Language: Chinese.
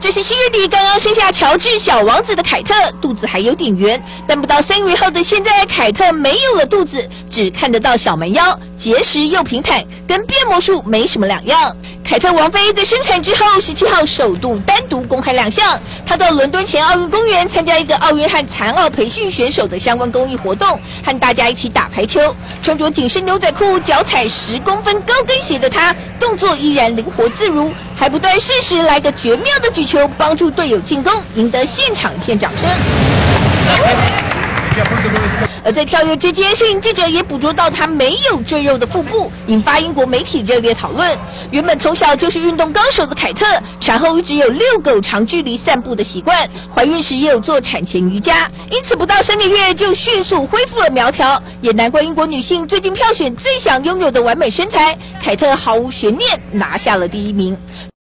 这是7月底刚刚生下乔治小王子的凯特，肚子还有点圆，但不到3个月后的现在，凯特没有了肚子，只看得到小蛮腰，结实又平坦，跟变魔术没什么两样。凯特王妃在生产之后，17号首度单独公开亮相。她到伦敦前奥运公园参加一个奥运和残奥培训选手的相关公益活动，和大家一起打排球。穿着紧身牛仔裤、脚踩10公分高跟鞋的她，动作依然灵活自如，还不断适时来个绝妙的举球，帮助队友进攻，赢得现场一片掌声。而在跳跃之间，摄影记者也捕捉到她没有赘肉的腹部，引发英国媒体热烈讨论。原本从小就是运动高手的凯特，产后一直有遛狗长距离散步的习惯，怀孕时也有做产前瑜伽，因此不到3个月就迅速恢复了苗条。也难怪英国女性最近票选最想拥有的完美身材，凯特毫无悬念拿下了第1名。